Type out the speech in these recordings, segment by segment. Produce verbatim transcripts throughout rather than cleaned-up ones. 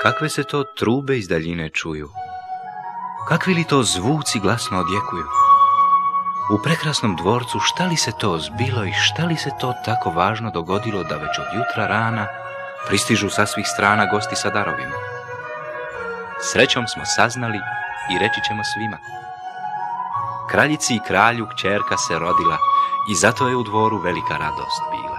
Kakve se to trube iz daljine čuju? Kakvi li to zvuci glasno odjekuju? U prekrasnom dvorcu šta li se to zbilo i šta li se to tako važno dogodilo da već od jutra rana pristižu sa svih strana gosti sa darovima? Srećom smo saznali i reći ćemo svima. Kraljici i kralju kćerka se rodila i zato je u dvoru velika radost bila.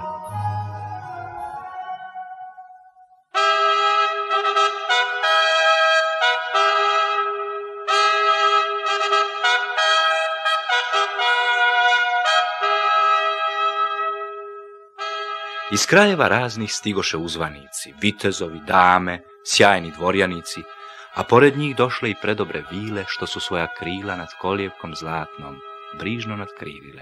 Iz krajeva raznih stigoše uzvanici, vitezovi, dame, sjajni dvorjanici, a pored njih došle i predobre vile što su svoja krila nad kolijevkom zlatnom brižno nadkrilile.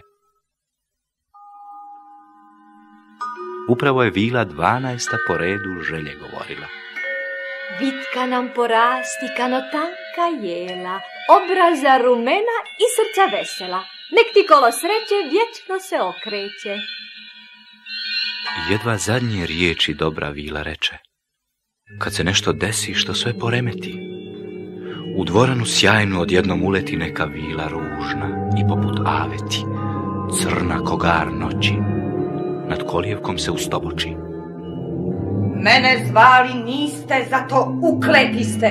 Upravo je vila dvanaesta po redu želje govorila. Vitka nam porasti kano tanka jela, obraza rumena i srca vesela. Nek ti kolo sreće vječno se okreće. Jedva zadnje riječi dobra vila reče, kad se nešto desi što sve poremeti. U dvoranu sjajnu odjednom uleti neka vila ružna i poput aveti, crna kogar noći, nad kolijevkom se ustoboči. Mene zvali niste, zato ukleti ste.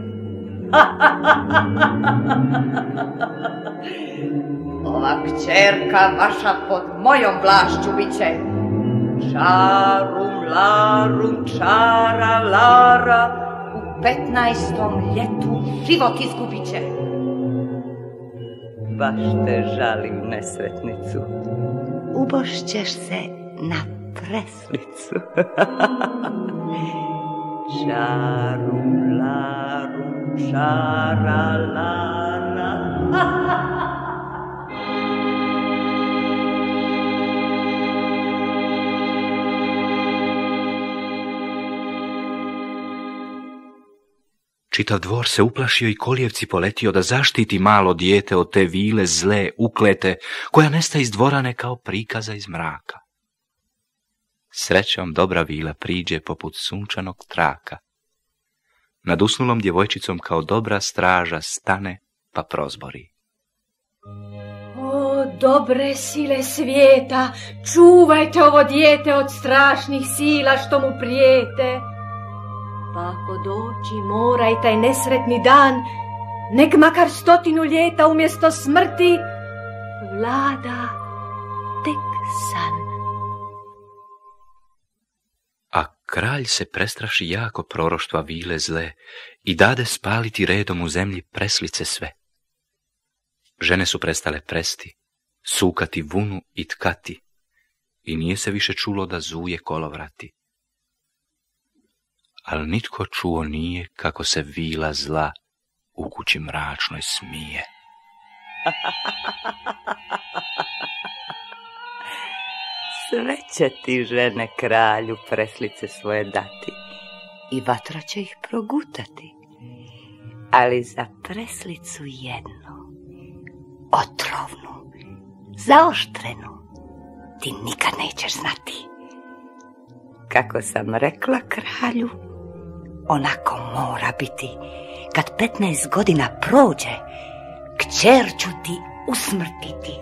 Ova kćerka vaša pod mojom vlašću biće. Čarum, larum, čara, lara, u petnaestom ljetu život izgubit će. Baš te žalim, nesretnicu. Ubošćeš se na preslicu. Čarum, larum, čara, lara. Čitav dvor se uplašio i kolijevci poletio da zaštiti malo dijete od te vile zle, uklete, koja nestaje iz dvorane kao prikaza iz mraka. Srećom dobra vila priđe poput sunčanog traka. Nad usnulom djevojčicom kao dobra straža stane pa prozbori. O, dobre sile svijeta, čuvajte ovo dijete od strašnih sila što mu prijete. Pa ako doći mora i taj nesretni dan, nek makar stotinu ljeta umjesto smrti vlada tek san. A kralj se prestraši jako proroštva vile zle i dade spaliti redom u zemlji preslice sve. Žene su prestale presti, sukati vunu i tkati i nije se više čulo da zuje kolovrati. Ali nitko čuo nije kako se vila zla u kući mračnoj smije. Sve će ti žene kralju preslice svoje dati i vatra će ih progutati. Ali za preslicu jednu, otrovnu, zaoštrenu, ti nikad nećeš znati. Kako sam rekla kralju, onako mora biti. Kad petnaest godina prođe, kćer ću ti usmrtiti.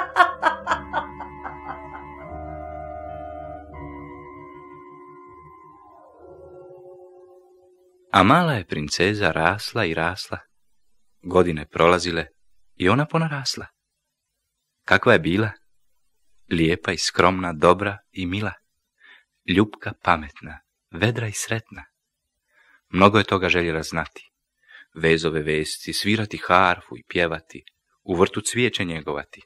A mala je princeza rasla i rasla, godine prolazile i ona ponarasla. Kakva je bila? Lijepa i skromna, dobra i mila. Ljupka, pametna, vedra i sretna. Mnogo je toga željela znati. Vezove vesci, svirati harfu i pjevati, u vrtu cvijeće njegovati.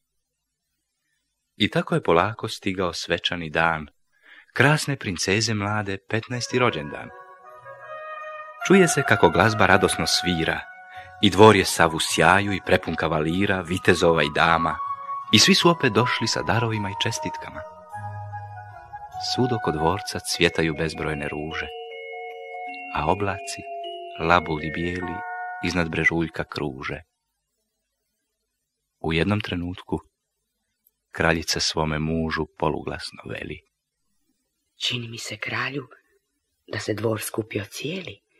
I tako je polako stigao svečani dan, krasne princeze mlade, petnaesti rođendan. Čuje se kako glazba radosno svira, i dvor je sav u sjaju i prepun kavalira, vitezova i dama, i svi su opet došli sa darovima i čestitkama. Svud oko dvorca cvjetaju bezbrojne ruže, a oblaci, labuli bijeli, iznad brežuljka kruže. U jednom trenutku kraljica svome mužu poluglasno veli. Čini mi se, kralju, da se dvor skupio cijeli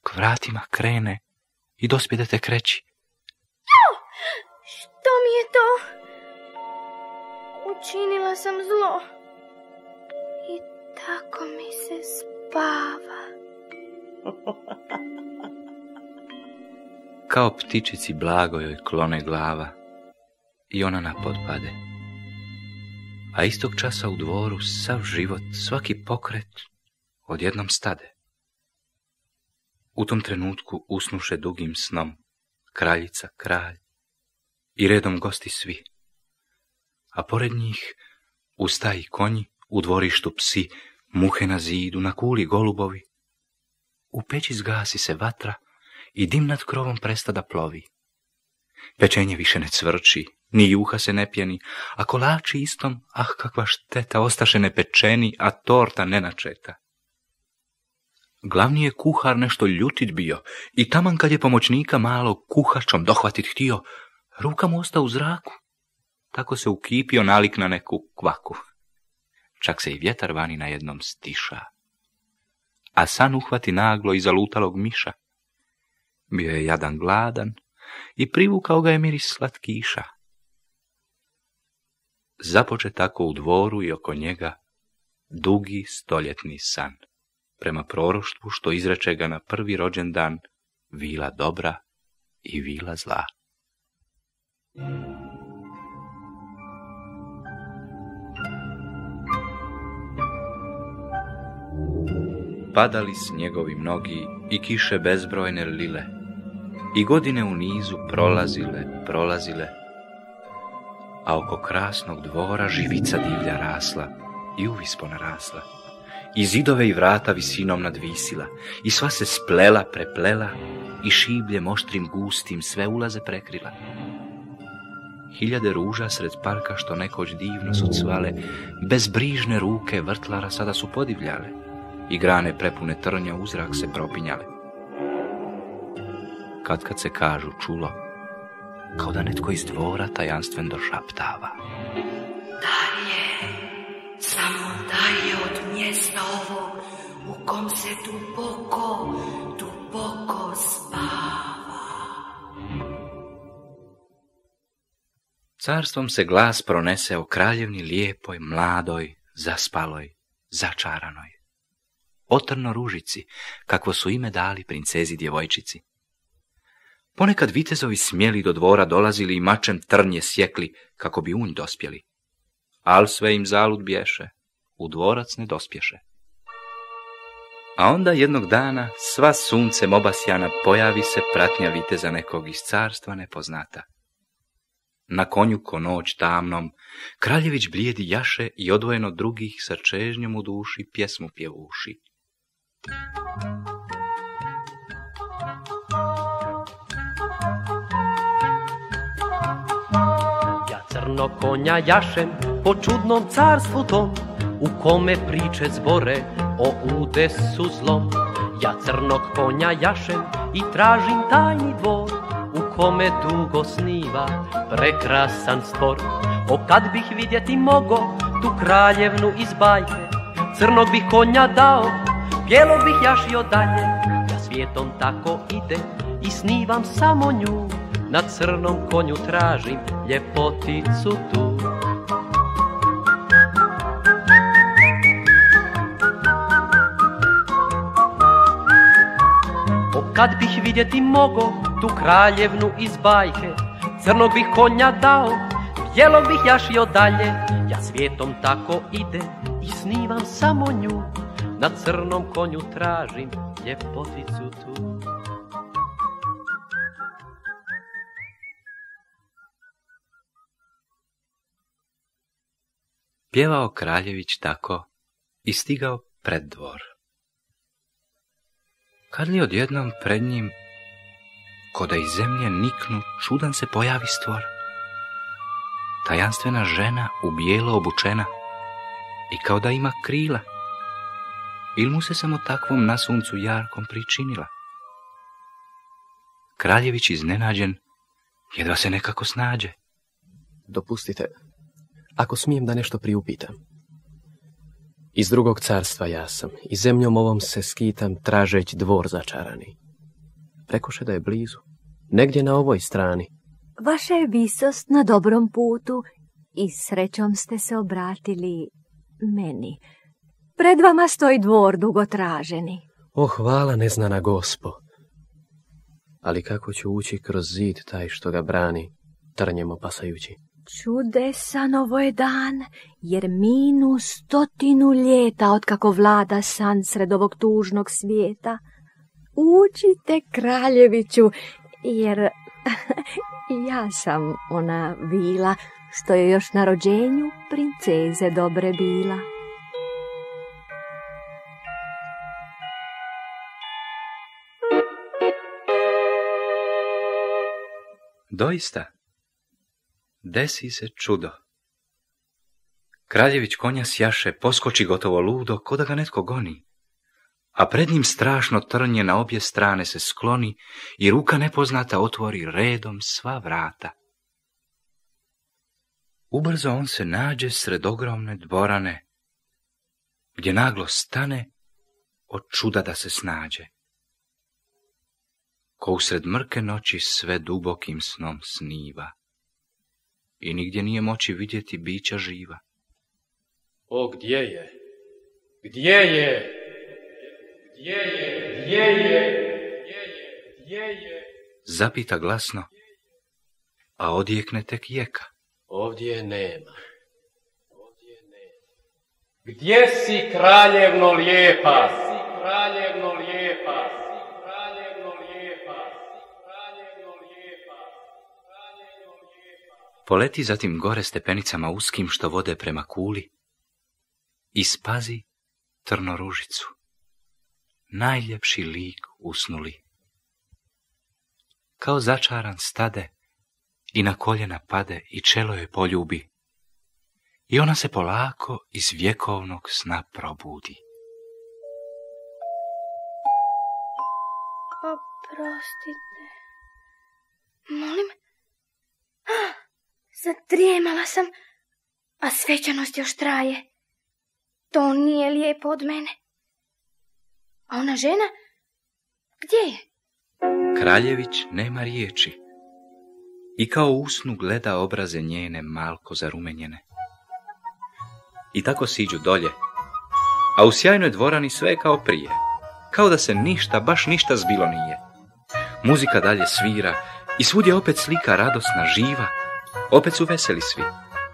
k vratima krene i dospije da te kreći. Što mi je to? Učinila sam zlo. I tako mi se spava. Kao ptičici blago joj klone glava i ona na pod pade. A istog časa u dvoru sav život, svaki pokret odjednom stade. U tom trenutku usnuše dugim snom kraljica, kralj i redom gosti svi. A pored njih u staji konji, u dvorištu psi, muhe na zidu, na kuli golubovi. U peći zgasi se vatra i dim nad krovom presta da plovi. Pečenje više ne cvrči, ni juha se ne pjeni, a kolači istom, ah kakva šteta, ostaše nepečeni, a torta nenačeta. Glavni je kuhar nešto ljutit bio i taman kad je pomoćnika malo kuhačom dohvatit htio, ruka mu osta u zraku. Tako se ukipio nalik na neku kvaku. Čak se i vjetar vani na jednom stiša, a san uhvati naglo iza lutalog miša. Bio je jadan gladan i privukao ga je miris slatkiša. Započe tako u dvoru i oko njega dugi stoljetni san, prema proroštvu što izreče ga na prvi rođendan vila dobra i vila zla. Padali snjegovi mnogi i kiše bezbrojne lile, i godine u nizu prolazile, prolazile, a oko krasnog dvora živica divlja rasla i uvispo narasla, i zidove i vrata visinom nadvisila, i sva se splela, preplela, i šibljem oštrim gustim sve ulaze prekrila. Hiljade ruža sred parka što nekoć divno su cvale, bezbrižne ruke vrtlara sada su podivljale, i grane prepune trnja u zrak se propinjale. Kad kad se kažu čulo, kao da netko iz dvora tajanstven došaptava. Dalje, samo dalje od mjesta ovog u kom se duboko, duboko spava. Carstvom se glas pronese o kraljevni lijepoj, mladoj, zaspaloj, začaranoj. Otrno ružici, kakvo su ime dali princezi djevojčici. Ponekad vitezovi smjeli do dvora dolazili i mačem trnje sjekli, kako bi u nj dospjeli. Al sve im zalud bješe, u dvorac ne dospješe. A onda jednog dana, sva suncem obasjana, pojavi se pratnja viteza nekog iz carstva nepoznata. Na konju ko noć tamnom, kraljević blijedi jaše i odvojeno od drugih sa čežnjom u duši pjesmu pjevuši. Ja crno konja jašem po čudnom carstvu tom, u kome priče zbore o udesu zlom. Ja crnog konja jašem i tražim tajni dvor, u kome dugo sniva prekrasan stvor. O kad bih vidjeti mogo tu kraljevnu iz bajke, crnog bih konja dao, bijelog bih jašio dalje. Ja svijetom tako idem i snivam samo nju, na crnom konju tražim ljepoticu tu. O kad bih vidjeti mogo tu kraljevnu iz bajke, crnog bih konja dao, bijelog bih jašio dalje. Ja svijetom tako idem i snivam samo nju, na crnom konju tražim ljepoticu tu. Pjevao kraljević tako i stigao pred dvor. Kad li odjednom pred njim, ko da iz zemlje niknu, čudan se pojavi stvor. Tajanstvena žena u bijelo obučena i kao da ima krila. Il mu se samo takvom na suncu jarkom pričinila. Kraljević iznenađen, jedva se nekako snađe. Dopustite, ako smijem da nešto priupitam. Iz drugog carstva ja sam i zemljom ovom se skitam tražeć dvor začarani. Rekoše da je blizu. Negdje na ovoj strani. Vaša je visost na dobrom putu i srećom ste se obratili meni. Pred vama stoji dvor dugo traženi. O, hvala neznana gospo. Ali kako ću ući kroz zid taj što ga brani, trnjem opasajući? Čudesan ovo je dan, jer minu stotinu ljeta otkako vlada san sred ovog tužnog svijeta. Učite, kraljeviću, jer ja sam ona vila što je još na rođenju princeze dobre bila. Doista, desi se čudo. Kraljević konja sjaše, poskoči gotovo ludo, ko da ga netko goni, a pred njim strašno trnje na obje strane se skloni i ruka nepoznata otvori redom sva vrata. Ubrzo on se nađe sred ogromne dvorane, gdje naglo stane od čuda da se snađe. Ko usred mrke noći sve dubokim snom sniva i nigdje nije moći vidjeti bića živa. O, gdje je? Gdje je? Gdje je? Gdje je? Gdje je? Gdje je? Zapita glasno, a odjekne tek jeka. Ovdje nema. Ovdje nema. Gdje si, kraljevno lijepa? Gdje si, kraljevno lijepa? Kraljevno lijepa? Kraljevno lijepa? Kraljevno lijepa? Poleti zatim gore stepenicama uskim što vode prema kuli i spazi trnoružicu, najljepši lik usnuli. Kao začaran stade i na koljena pade i čelo joj poljubi i ona se polako iz vjekovnog sna probudi. Oprostite. Molim? Ah, zadrijemala sam, a svečanost još traje. To nije lijepo od mene. A ona žena? Gdje je? Kraljević nema riječi i kao u usnu gleda obraze njene malko zarumenjene. I tako siđu dolje, a u sjajnoj dvorani sve je kao prije, kao da se ništa, baš ništa zbilo nije. Muzika dalje svira i svud je opet slika radosna, živa, opet su veseli svi.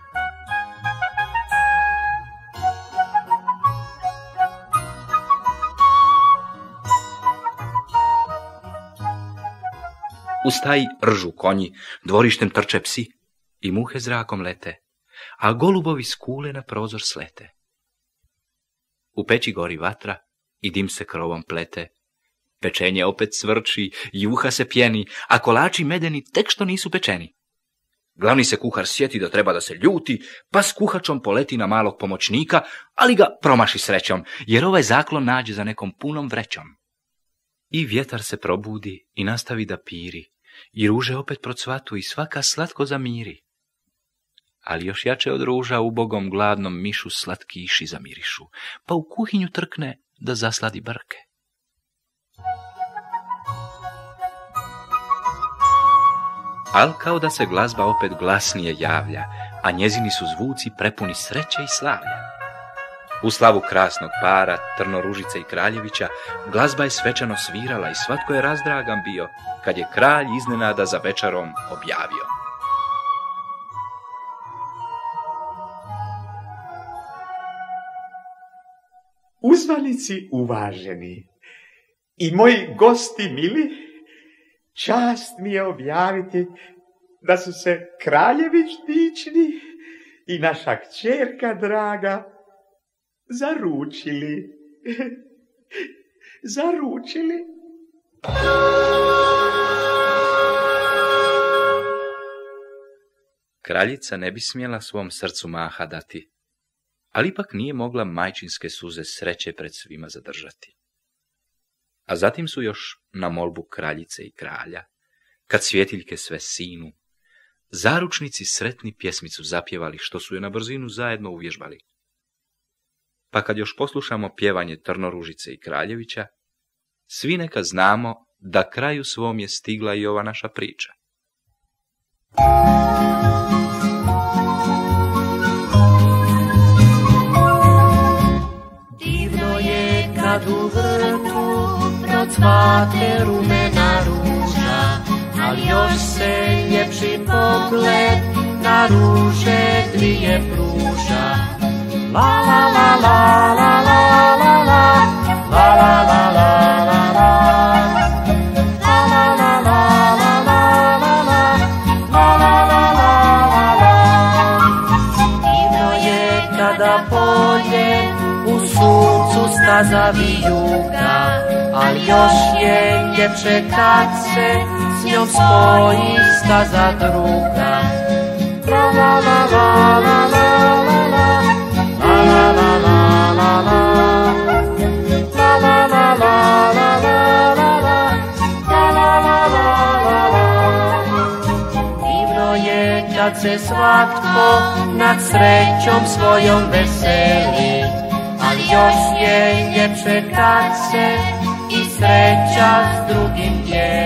U staji ržu konji, dvorištem trče psi i muhe zrakom lete, a golubovi s kule na prozor slete. U peći gori vatra i dim se krovom plete. Pečenje opet cvrči, juha se pjeni, a kolači medeni tek što nisu pečeni. Glavni se kuhar sjeti da treba da se ljuti, pa s kuhačom poleti na malog pomoćnika, ali ga promaši srećom, jer ovaj zaklon nađe za nekom punom vrećom. I vjetar se probudi i nastavi da piri, i ruže opet procvatu i svaka slatko zamiri. Ali još jače od ruža ubogom gladnom mišu slatkiši zamirišu, pa u kuhinju trkne da zasladi brke. Al kao da se glazba opet glasnije javlja, a njezini su zvuci prepuni sreće i slavlja. U slavu krasnog para, Trnoružice i Kraljevića, glazba je svečano svirala i svatko je razdragan bio, kad je kralj iznenada za večerom objavio. Uzvanici uvaženi i moji gosti mili, čast mi je objaviti da su se Kraljević dični i naša kćerka draga zaručili. Zaručili. Kraljica ne bi smjela svom srcu maha dati, ali ipak nije mogla majčinske suze sreće pred svima zadržati. A zatim su još na molbu kraljice i kralja, kad svjetiljke sve sinu, zaručnici sretni pjesmicu zapjevali, što su je na brzinu zajedno uvježbali. Pa kad još poslušamo pjevanje Trnoružice i Kraljevića, svi neka znamo da kraju svom je stigla i ova naša priča. Divno je kad u vrtu procvate rumena ruža, ali još se ljepši pogled na ruže dvije pruža. La la la la la la la la, la la la la la la, la la la la la la la, la la la la la. Divno je kada polje u suncu staza vijuga, ali još je ljepše kad se s njom spoji staza druga. La la la la la la la la, la la la la la la, la la la la la la la, la la la la la. Divno je kad se svatko nad srećom svojom veseli, ali još je ljepše kad se i sreća s drugim dijeli.